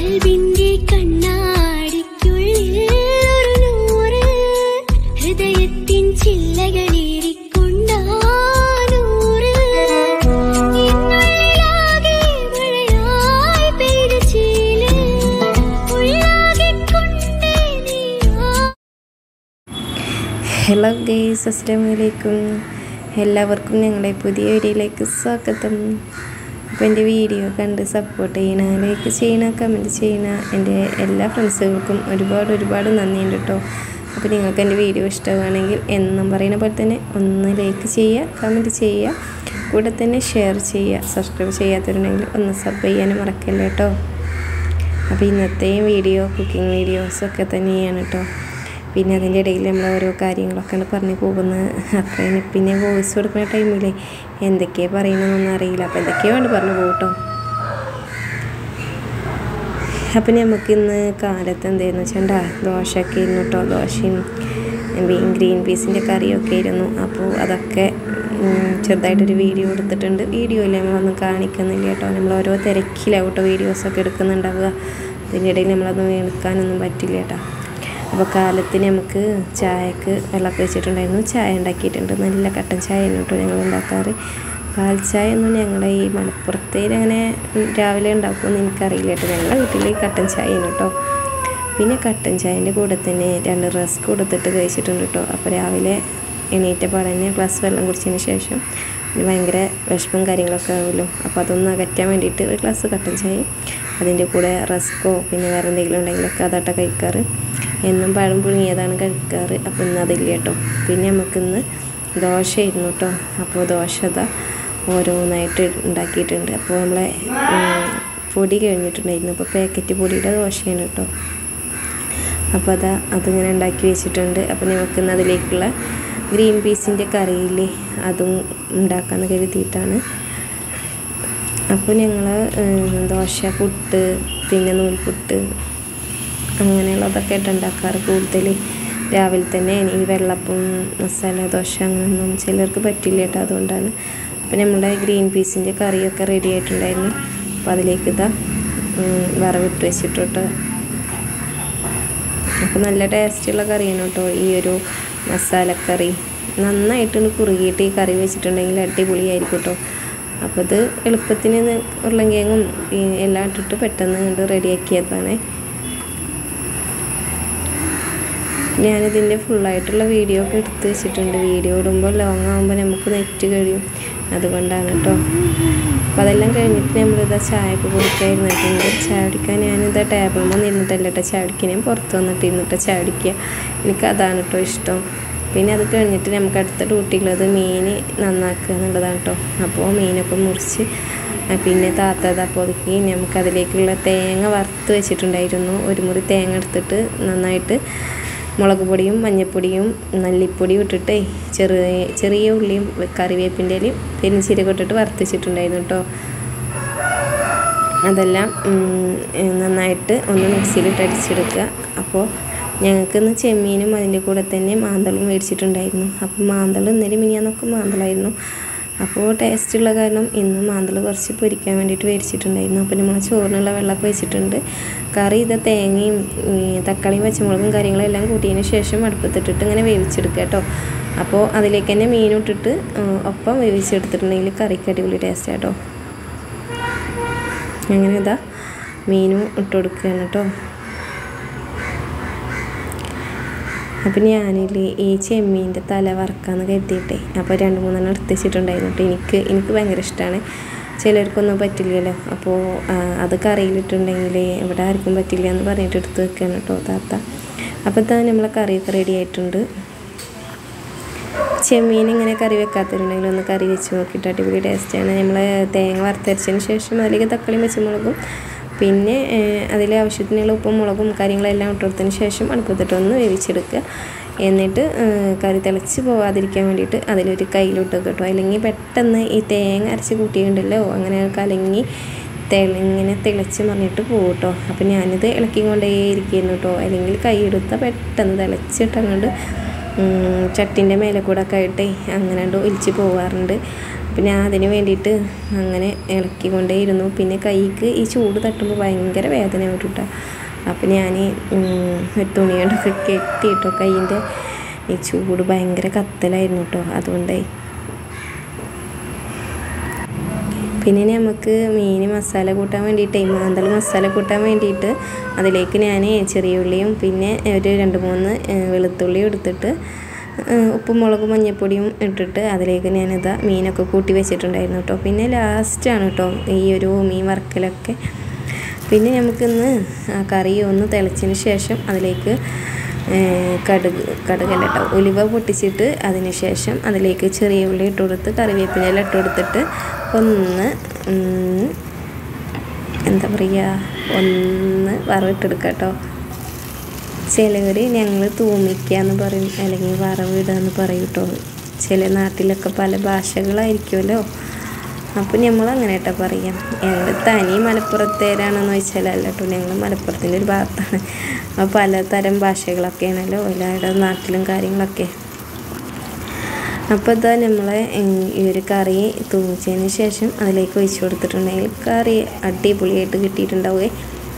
Hello guys, അസ്സലാമു എല്ലാവർക്കും ഞങ്ങളുടെ പുതിയ വീഡിയോയിലേക്ക് സ്വാഗതം. അപ്പോൾ എൻ്റെ വീഡിയോ കണ്ട് സപ്പോർട്ട് ചെയ്യണ, ലൈക്ക് ചെയ്യണ, കമൻറ്റ് ചെയ്യണ എൻ്റെ എല്ലാ ഫ്രണ്ട്സുകൾക്കും ഒരുപാട് നന്ദിയുണ്ട് കേട്ടോ. അപ്പോൾ നിങ്ങൾക്ക് എൻ്റെ വീഡിയോ ഇഷ്ടമാണെങ്കിൽ എന്നും പറയുന്ന പോലെ തന്നെ ഒന്ന് ലൈക്ക് ചെയ്യുക, കമൻറ്റ് ചെയ്യുക, കൂടെ തന്നെ ഷെയർ ചെയ്യുക. സബ്സ്ക്രൈബ് ചെയ്യാത്തവരുണ്ടെങ്കിൽ ഒന്ന് സബ് ചെയ്യാനും മറക്കല്ല കേട്ടോ. അപ്പോൾ ഇന്നത്തെ വീഡിയോ കുക്കിംഗ് വീഡിയോസൊക്കെ തന്നെയാണ് കേട്ടോ. പിന്നെ അതിൻ്റെ ഇടയിൽ നമ്മൾ ഓരോ കാര്യങ്ങളൊക്കെയാണ് പറഞ്ഞു പോകുന്നത്. അപ്പോൾ പിന്നെ വോയിസ് കൊടുക്കുന്ന ടൈമിൽ എന്തൊക്കെയാണ് പറയണമെന്നൊന്നും അറിയില്ല. അപ്പോൾ എന്തൊക്കെയോ വേണ്ടി പറഞ്ഞു പോകും കേട്ടോ. അപ്പം നമുക്കിന്ന് കാലത്ത് എന്തായിരുന്നു വെച്ചാൽ ദോശയൊക്കെ ഇരുന്നു കേട്ടോ. ദോശയും ഗ്രീൻ പീസിൻ്റെ കറിയൊക്കെ ആയിരുന്നു. അപ്പോൾ അതൊക്കെ ചെറുതായിട്ടൊരു വീഡിയോ എടുത്തിട്ടുണ്ട്. വീഡിയോയിൽ നമ്മളൊന്നും കാണിക്കുന്നില്ല കേട്ടോ. നമ്മൾ ഓരോ തിരക്കിലാവും കേട്ടോ വീഡിയോസൊക്കെ എടുക്കുന്നുണ്ടാവുക. അതിൻ്റെ ഇടയിൽ നമ്മളതൊന്നും എടുക്കാനൊന്നും പറ്റില്ല കേട്ടോ. അപ്പോൾ കാലത്തിന് നമുക്ക് ചായക്ക് വെള്ളമൊക്കെ വെച്ചിട്ടുണ്ടായിരുന്നു. ചായ ഉണ്ടാക്കിയിട്ടുണ്ട്. നല്ല കട്ടൻ ചായ കേട്ടോ ഞങ്ങൾ ഉണ്ടാക്കാറ്. പാൽ ചായ ഒന്നും ഞങ്ങളുടെ ഈ മലപ്പുറത്തേൽ അങ്ങനെ രാവിലെ ഉണ്ടാക്കുമെന്ന് എനിക്കറിയില്ല കേട്ടോ. ഞങ്ങളുടെ വീട്ടിൽ കട്ടൻ ചായ കേട്ടോ. പിന്നെ കട്ടൻ ചായൻ്റെ കൂടെ തന്നെ 2 റസ്ക് കൊടുത്തിട്ട് കഴിച്ചിട്ടുണ്ട് കേട്ടോ. അപ്പോൾ രാവിലെ എണീറ്റ പാടന്നെ ഗ്ലാസ് വെള്ളം കുടിച്ചതിന് ശേഷം ഭയങ്കര വിഷമം കാര്യങ്ങളൊക്കെ ആവുമല്ലോ. അപ്പോൾ അതൊന്ന് അകറ്റാൻ വേണ്ടിയിട്ട് ഒരു ഗ്ലാസ് കട്ടൻ ചായ, അതിൻ്റെ കൂടെ റസ്കോ പിന്നെ വേറെ എന്തെങ്കിലും ഉണ്ടെങ്കിലൊക്കെ അതാട്ട കഴിക്കാറ്. എന്നും പഴം പുഴുങ്ങിയതാണ് കഴിക്കാറ്. അപ്പോൾ ഇന്ന് അതില്ല കേട്ടോ. പിന്നെ നമുക്കിന്ന് ദോശയായിരുന്നു കേട്ടോ. അപ്പോൾ ദോശ ഓരോന്നായിട്ട് ഉണ്ടാക്കിയിട്ടുണ്ട്. അപ്പോൾ നമ്മളെ പൊടി കഴിഞ്ഞിട്ടുണ്ടായിരുന്നു. അപ്പോൾ പാക്കറ്റ് പൊടിയുടെ ദോശയാണ് കേട്ടോ. അപ്പോൾ അതിങ്ങനെ ഉണ്ടാക്കി വെച്ചിട്ടുണ്ട്. അപ്പോൾ നമുക്കിന്ന് അതിലേക്കുള്ള ഗ്രീൻ പീസിൻ്റെ കറിയില്ലേ അതും ഉണ്ടാക്കാമെന്ന് കരുതിയിട്ടാണ്. അപ്പോൾ ഞങ്ങൾ ദോശ, പുട്ട്, പിന്നെ നൂൽപുട്ട് അങ്ങനെയുള്ളതൊക്കെ ആയിട്ട് ഉണ്ടാക്കാറ് കൂടുതൽ രാവിലെ തന്നെ. ഈ വെള്ളപ്പം, മസാല ദോശ അങ്ങനെയൊന്നും ചിലർക്ക് പറ്റില്ല കേട്ടോ. അതുകൊണ്ടാണ്. അപ്പോൾ നമ്മുടെ ഗ്രീൻ പീസിൻ്റെ കറിയൊക്കെ റെഡി ആയിട്ടുണ്ടായിരുന്നു. അപ്പോൾ അതിലേക്ക് വറവിട്ട് വെച്ചിട്ട്. അപ്പോൾ നല്ല ടേസ്റ്റുള്ള കറിയാണ് കേട്ടോ ഈ ഒരു മസാലക്കറി. നന്നായിട്ടൊന്ന് കുറുകിയിട്ട് ഈ കറി വെച്ചിട്ടുണ്ടെങ്കിൽ അടിപൊളിയായിരിക്കും കേട്ടോ. അപ്പോൾ ഇത് എളുപ്പത്തിന് ഉരുളങ്കിഴങ്ങും എല്ലാം ഇട്ടിട്ട് പെട്ടെന്ന് കണ്ട് റെഡിയാക്കിയതാണ്. ഞാനിതിൻ്റെ ഫുള്ളായിട്ടുള്ള വീഡിയോ ഒക്കെ എടുത്ത് വെച്ചിട്ടുണ്ട്. വീഡിയോ ഇടുമ്പോൾ ലോങ് ആകുമ്പോൾ നമുക്ക് നെറ്റ് കഴിയും, അതുകൊണ്ടാണ് കേട്ടോ. അപ്പോൾ അതെല്ലാം കഴിഞ്ഞിട്ട് നമ്മളിതാ ചായയൊക്കെ കുടിക്കാതിരുന്നിട്ടുണ്ട്. ചായ കുടിക്കാൻ ഞാനിതാ ടേബിളിൽ നിന്നിരുന്നിട്ടല്ല കേട്ടോ ചായ കുടിക്കാൻ, ഞാൻ പുറത്ത് വന്നിട്ടിരുന്നിട്ട് ചായ കുടിക്കുക. എനിക്കതാണ് കേട്ടോ ഇഷ്ടം. പിന്നെ അത് കഴിഞ്ഞിട്ട് നമുക്ക് അടുത്ത ഡ്യൂട്ടിയുള്ളത് മീൻ നന്നാക്കുക എന്നുള്ളതാണ് കേട്ടോ. അപ്പോൾ മീനൊക്കെ മുറിച്ച് പിന്നെ അപ്പോൾ ഒതുക്കി നമുക്കതിലേക്കുള്ള തേങ്ങ വറുത്ത് വെച്ചിട്ടുണ്ടായിരുന്നു. ഒരു മുറി തേങ്ങ എടുത്തിട്ട് നന്നായിട്ട് മുളക് പൊടിയും മഞ്ഞൾപ്പൊടിയും മല്ലിപ്പൊടിയും ഇട്ടിട്ട് ചെറിയ ഉള്ളിയും കറിവേപ്പിൻ്റെ ഇലയും പെരുംജീരകം ഇട്ടിട്ട് വറുത്ത് വെച്ചിട്ടുണ്ടായിരുന്നു കേട്ടോ. അതെല്ലാം നന്നായിട്ട് ഒന്ന് മിക്സിയിലിട്ട് അടിച്ചെടുക്കുക. അപ്പോൾ ഞങ്ങൾക്കിന്ന് ചെമ്മീനും അതിൻ്റെ കൂടെ തന്നെ മാന്തളും മേടിച്ചിട്ടുണ്ടായിരുന്നു. അപ്പോൾ മാന്തൾ ഇന്നലെ മിനിയാന്നൊക്കെ മാന്തളായിരുന്നു. അപ്പോൾ ടേസ്റ്റുള്ള കാരണം ഇന്ന് മാന്തൾ കുറച്ച് പൊരിക്കാൻ വേണ്ടിയിട്ട് മേടിച്ചിട്ടുണ്ടായിരുന്നു. അപ്പോൾ നമ്മൾ ചോറിനുള്ള വെള്ളമൊക്കെ വെച്ചിട്ടുണ്ട്. കറി തേങ്ങയും തക്കാളിയും പച്ചമുളകും കാര്യങ്ങളെല്ലാം കൂട്ടിയതിന് ശേഷം അടുപ്പത്തിട്ടിട്ട് ഇങ്ങനെ വേവിച്ചെടുക്കുക കേട്ടോ. അപ്പോൾ അതിലേക്ക് തന്നെ മീനും ഇട്ടിട്ട് ഒപ്പം വേവിച്ചെടുത്തിട്ടുണ്ടെങ്കിൽ കറിക്ക് അടിപൊളി ടേസ്റ്റ് കേട്ടോ. അങ്ങനെ മീനും ഇട്ട് കൊടുക്കുകയാണ് കേട്ടോ. അപ്പം ഞാനിൽ ഈ ചെമ്മീൻ്റെ തല വറക്കാമെന്ന് കരുതിയിട്ടേ അപ്പോൾ 2-3 എടുത്ത് വെച്ചിട്ടുണ്ടായിരുന്നു കേട്ടോ. എനിക്ക് ഭയങ്കര ഇഷ്ടമാണ്. ചിലർക്കൊന്നും പറ്റില്ലല്ലോ. അപ്പോൾ അത് കറിയിലിട്ടുണ്ടെങ്കിൽ ഇവിടെ ആർക്കും പറ്റില്ല എന്ന് പറഞ്ഞിട്ട് എടുത്ത് വെക്കുകയാണ് കേട്ടോ താത്ത. അപ്പോൾ നമ്മളെ കറിയൊക്കെ റെഡി ആയിട്ടുണ്ട്. ചെമ്മീൻ ഇങ്ങനെ കറി വെക്കാത്തവരുണ്ടെങ്കിൽ ഒന്ന് കറി വെച്ച് നോക്കിയിട്ട് അടിപൊളി ടേസ്റ്റാണ്. നമ്മൾ തേങ്ങ വറുത്തരച്ചതിന് ശേഷം അതിലേക്ക് തക്കാളിയും പച്ചമുളകും പിന്നെ അതിൽ ആവശ്യത്തിനുള്ള ഉപ്പും മുളകും കാര്യങ്ങളെല്ലാം ഇട്ടുകൊടുത്തതിന് ശേഷം അടുപ്പത്തിട്ടൊന്ന് വേവിച്ചെടുക്കുക. എന്നിട്ട് കറി തിളച്ച് പോകാതിരിക്കാൻ വേണ്ടിയിട്ട് അതിലൊരു കയ്യിലിട്ട് കേട്ടോ. അല്ലെങ്കിൽ പെട്ടെന്ന് ഈ തേങ്ങ അരച്ച് കൂട്ടിയിട്ടുണ്ടല്ലോ അങ്ങനെ കലങ്ങി ഇങ്ങനെ തിളച്ച് മറിഞ്ഞിട്ട് പോകും കേട്ടോ. അപ്പം ഞാനിത് ഇളക്കിക്കൊണ്ടേ ഇരിക്കുന്നു കേട്ടോ. അല്ലെങ്കിൽ കൈ എടുത്താൽ പെട്ടെന്ന് തിളച്ചിട്ട് അങ്ങോട്ട് ചട്ടിൻ്റെ മേലെ കൂടെ ഒക്കെ ആയിട്ടേ അങ്ങനെ ഒലിച്ച് പോകാറുണ്ട്. അപ്പോൾ ഞാൻ അതിന് വേണ്ടിയിട്ട് അങ്ങനെ ഇളക്കിക്കൊണ്ടേയിരുന്നു. പിന്നെ കൈക്ക് ഈ ചൂട് തട്ടുമ്പോൾ ഭയങ്കര വേദന വരും കേട്ടോ. അപ്പോൾ ഞാൻ ഒരു തുണി കൊണ്ടൊക്കെ കെട്ടിയിട്ടോ, കൈയിൻ്റെ ഈ ചൂട് ഭയങ്കര കത്തലായിരുന്നു കേട്ടോ. അതുകൊണ്ടായി. പിന്നെ നമുക്ക് മീൻ മസാല കൂട്ടാൻ വേണ്ടിയിട്ട്, മാന്തൾ മസാല കൂട്ടാൻ വേണ്ടിയിട്ട് അതിലേക്ക് ഞാൻ ചെറിയ ഉള്ളിയും പിന്നെ ഒരു 2-3 വെളുത്തുള്ളിയും എടുത്തിട്ട് ഉപ്പും മുളകും മഞ്ഞൾപ്പൊടിയും ഇട്ടിട്ട് അതിലേക്ക് ഞാനിതാ മീനൊക്കെ കൂട്ടി വെച്ചിട്ടുണ്ടായിരുന്നു കേട്ടോ. പിന്നെ ലാസ്റ്റാണ് കേട്ടോ ഈ ഒരു മീൻ വറുക്കലൊക്കെ. പിന്നെ നമുക്കിന്ന് ആ കറി ഒന്ന് തിളച്ചതിന് ശേഷം അതിലേക്ക് കടുകല്ല കേട്ടോ, ഉലുവ പൊട്ടിച്ചിട്ട് അതിന് ശേഷം അതിലേക്ക് ചെറിയ ഉള്ളി ഇട്ട് കൊടുത്ത് കറിവേപ്പിനെല്ലാം ഇട്ട് കൊടുത്തിട്ട് ഒന്ന് എന്താ പറയുക, ഒന്ന് വറവിട്ടെടുക്കുക കേട്ടോ. ചിലവർ ഞങ്ങൾ തൂമിക്കുക എന്ന് പറയും, അല്ലെങ്കിൽ വറവിടുക എന്ന് പറയും കേട്ടോ. ചില നാട്ടിലൊക്കെ പല ഭാഷകളായിരിക്കുമല്ലോ. അപ്പോൾ നമ്മളങ്ങനെ കേട്ടോ പറയാം. ഞങ്ങൾ തനി മലപ്പുറത്തേരാണെന്ന് ചോദിച്ചാലല്ല കേട്ടോ, ഞങ്ങൾ മലപ്പുറത്തിൻ്റെ ഒരു ഭാഗത്താണ്. അപ്പോൾ പലതരം ഭാഷകളൊക്കെയാണല്ലോ എല്ലാവരുടെ നാട്ടിലും കാര്യങ്ങളൊക്കെ. അപ്പോൾ ഇതാ നമ്മളെ ഈ ഒരു കറി തൂമിച്ചതിന് ശേഷം അതിലേക്ക് ഒഴിച്ച് കൊടുത്തിട്ടുണ്ടെങ്കിൽ കറി അടിപൊളിയായിട്ട് കിട്ടിയിട്ടുണ്ടാവുകയെ.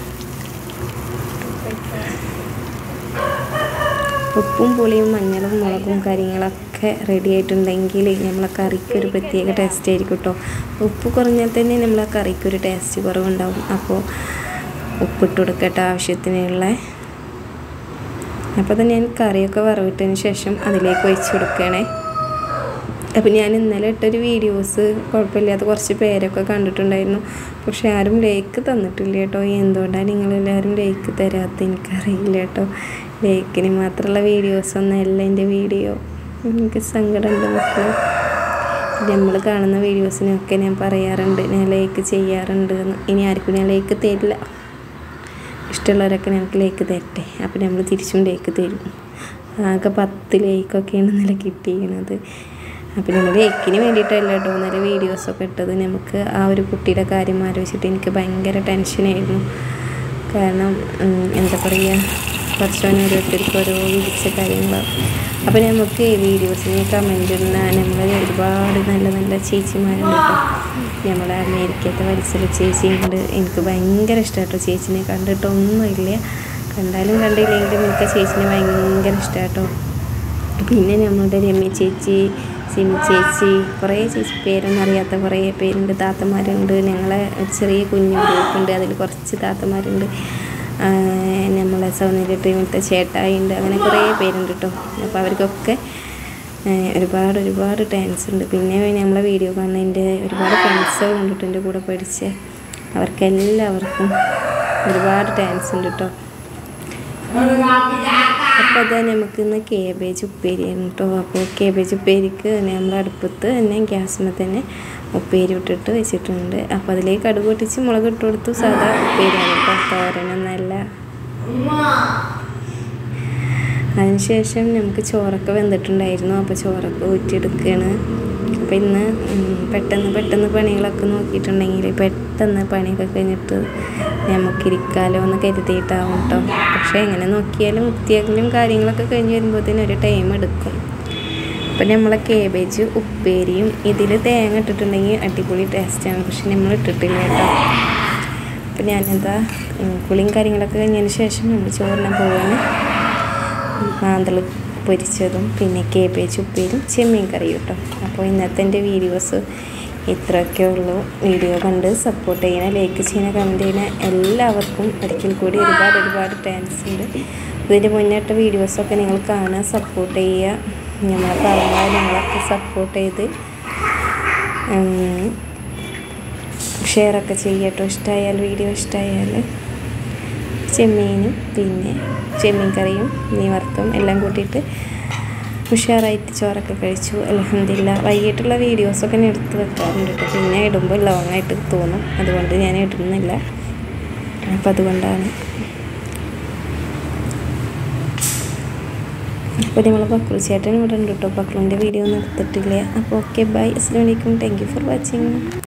ഉപ്പും പുളിയും മഞ്ഞളും മുളകും കാര്യങ്ങളൊക്കെ റെഡി ആയിട്ടുണ്ടെങ്കിൽ നമ്മളെ കറിക്കൊരു പ്രത്യേക ടേസ്റ്റ് ആയിരിക്കും കേട്ടോ. ഉപ്പ് കുറഞ്ഞാൽ തന്നെ നമ്മളെ കറിക്കൊരു ടേസ്റ്റ് കുറവുണ്ടാവും. അപ്പോൾ ഉപ്പിട്ട് കൊടുക്കട്ടെ ആവശ്യത്തിനുള്ള. അപ്പോൾ തന്നെ ഞാൻ കറിയൊക്കെ വറവിട്ടതിന് ശേഷം അതിലേക്ക് ഒഴിച്ച് കൊടുക്കണേ. അപ്പോൾ ഞാൻ ഇന്നലെ ഇട്ടൊരു വീഡിയോസ് കുഴപ്പമില്ലാത്ത കുറച്ച് പേരൊക്കെ കണ്ടിട്ടുണ്ടായിരുന്നു. പക്ഷെ ആരും ലൈക്ക് തന്നിട്ടില്ല കേട്ടോ. എന്തുകൊണ്ടാണ് നിങ്ങളെല്ലാവരും ലൈക്ക് തരാത്ത എനിക്കറിയില്ല കേട്ടോ. ലൈക്കിന് മാത്രമുള്ള വീഡിയോസൊന്നുമല്ല എൻ്റെ വീഡിയോ. എനിക്ക് സങ്കടമുണ്ട് മക്കൾ. നമ്മൾ കാണുന്ന വീഡിയോസിനൊക്കെ ഞാൻ പറയാറുണ്ട് ഞാൻ ലൈക്ക് ചെയ്യാറുണ്ട് എന്ന്. ഇനി ആർക്കും ഞാൻ ലൈക്ക് തരില്ല. ഇഷ്ടമുള്ളവരൊക്കെ ഞങ്ങൾക്ക് ലൈക്ക് തരട്ടെ. അപ്പോൾ നമ്മൾ തിരിച്ചും ലൈക്ക് തരും. ആകെ 10 ലൈക്കൊക്കെയാണ് ഇന്നലെ കിട്ടിയിരിക്കുന്നത്. അപ്പോൾ നമ്മൾ ലൈക്കിന് വേണ്ടിയിട്ടല്ല കേട്ടോ ഇന്നലെ വീഡിയോസൊക്കെ ഇട്ടത്. നമുക്ക് ആ ഒരു കുട്ടിയുടെ കാര്യം ആലോചിച്ചിട്ട് എനിക്ക് ഭയങ്കര ടെൻഷനായിരുന്നു. കാരണം എന്താ പറയുക, കുറച്ചോനെ ഓരോരുത്തർക്ക് ഓരോ വിളിച്ച കാര്യങ്ങളാണ്. അപ്പോൾ നമുക്ക് ഈ വീഡിയോസിന് കമൻറ്റ് ഇടാൻ നമ്മൾ ഒരുപാട് നല്ല നല്ല ചേച്ചിമാരുണ്ട് കേട്ടോ. നമ്മളെ അമേരിക്കത്തെ വത്സല ചേച്ചിയുണ്ട്. എനിക്ക് ഭയങ്കര ഇഷ്ടമാണ് കേട്ടോ ചേച്ചിനെ. കണ്ടിട്ടൊന്നുമില്ല, കണ്ടാലും കണ്ടില്ലെങ്കിലും എനിക്ക് ചേച്ചിനെ ഭയങ്കര ഇഷ്ടമാണ് കേട്ടോ. പിന്നെ നമ്മളുടെ രമ്യ ചേച്ചി, സിമി ചേച്ചി, കുറേ ചേച്ചി പേരൊന്നും അറിയാത്ത കുറേ പേരുണ്ട്. താത്തമാരുണ്ട്. ഞങ്ങളെ ചെറിയ കുഞ്ഞു ഗ്രൂപ്പുണ്ട്, അതിൽ കുറച്ച് താത്തമാരുണ്ട്. നമ്മളെ സൗന്ദര്യ ടീമിലത്തെ ചേട്ടായിണ്ട്. അങ്ങനെ കുറേ പേരുണ്ട് കേട്ടോ. അപ്പോൾ അവർക്കൊക്കെ ഒരുപാട് താങ്ക്സ് ഉണ്ട്. പിന്നെ നമ്മളെ വീഡിയോ കാണുന്നതിൻ്റെ ഒരുപാട് ഫ്രണ്ട്സുകളുണ്ട് കേട്ടോ, എൻ്റെ കൂടെ പഠിച്ച. അവർക്കെല്ലാവർക്കും ഒരുപാട് താങ്ക്സ് ഉണ്ട് കേട്ടോ. അപ്പോൾ അതാ നമുക്കിന്ന് കേബേജ് ഉപ്പേരിയാണ് കേട്ടോ. അപ്പോൾ കേബേജ് ഉപ്പേരിക്ക് നമ്മൾ അടുപ്പത്ത് തന്നെ ഗ്യാസിന് തന്നെ ഉപ്പേരി ഇട്ടിട്ട് വെച്ചിട്ടുണ്ട്. അപ്പോൾ അതിലേക്ക് കടുക് പൊട്ടിച്ച് മുളക് ഇട്ട് കൊടുത്തു. സാധാ ഉപ്പേരിയാണ് കേട്ടോ, തോരനൊന്നല്ല. അതിനുശേഷം നമുക്ക് ചോറൊക്കെ വെന്തിട്ടുണ്ടായിരുന്നു. അപ്പോൾ ചോറൊക്കെ ഊറ്റിയെടുക്കുകയാണ്. അപ്പോൾ ഇന്ന് പെട്ടെന്ന് പണികളൊക്കെ നോക്കിയിട്ടുണ്ടെങ്കിൽ പെട്ടെന്ന് പണിയൊക്കെ കഴിഞ്ഞിട്ട് നമുക്കിരിക്കാലോ എന്ന് കരുതിയിട്ടാവും കേട്ടോ. പക്ഷേ എങ്ങനെ നോക്കിയാലും വൃത്തിയാക്കലും കാര്യങ്ങളൊക്കെ കഴിഞ്ഞ് വരുമ്പോഴത്തേനും ഒരു ടൈം എടുക്കും. അപ്പം നമ്മളെ കേബേജ് ഉപ്പേരിയും ഇതിൽ തേങ്ങ ഇട്ടിട്ടുണ്ടെങ്കിൽ അടിപൊളി ടേസ്റ്റാണ്. പക്ഷെ നമ്മൾ ഇട്ടിട്ടില്ല കേട്ടോ. അപ്പം ഞാനെന്താ കുളിയും കാര്യങ്ങളൊക്കെ കഴിഞ്ഞതിന് ശേഷം നമ്മൾ ചോറിനാൻ പോവാണ്. മാന്തൾ പൊരിച്ചതും പിന്നെ കേബേജ് ഉപ്പേരിയും ചെമ്മീൻ കറിയും കേട്ടോ. അപ്പോൾ ഇന്നത്തെ എൻ്റെ വീഡിയോസ് ഇത്രയൊക്കെ ഉള്ളൂ. വീഡിയോ കണ്ട് സപ്പോർട്ട് ചെയ്യണ, ലൈക്ക് ചെയ്യണ, കമൻറ്റ് ചെയ്യണ എല്ലാവർക്കും ഒരിക്കൽ കൂടി ഒരുപാട് താങ്ക്സ് ഉണ്ട്. ഇതിൻ്റെ മുന്നിട്ട വീഡിയോസൊക്കെ നിങ്ങൾ കാണാൻ സപ്പോർട്ട് ചെയ്യുക. നമ്മളെ പറഞ്ഞാൽ നിങ്ങളൊക്കെ സപ്പോർട്ട് ചെയ്ത് ഷെയറൊക്കെ ചെയ്യട്ടോ. ഇഷ്ടമായാൽ വീഡിയോ ഇഷ്ടമായാൽ ചെമ്മീനും പിന്നെ ചെമ്മീൻ കറിയും മീൻ വറുത്തും എല്ലാം കൂട്ടിയിട്ട് ഉഷാറായിട്ട് ചോറൊക്കെ കഴിച്ചു. അൽഹംദുലില്ലാ. വൈകിട്ടുള്ള വീഡിയോസൊക്കെ ഞാൻ എടുത്ത് വെക്കാറുണ്ട് കേട്ടോ. പിന്നെ ഇടുമ്പോൾ ലോങ്ങായിട്ട് തോന്നും, അതുകൊണ്ട് ഞാൻ ഇടുന്നില്ല. അപ്പം അതുകൊണ്ടാണ്. അപ്പോൾ നമ്മളെ പക്രു ചേട്ടൻ ഇവിടെ ഉണ്ട് കേട്ടോ. പക്രുവിൻ്റെ വീഡിയോ ഒന്നും എടുത്തിട്ടില്ല. അപ്പോൾ ഓക്കെ, ബൈ, അസ്സലാമു അലൈക്കും. Thank you for watching.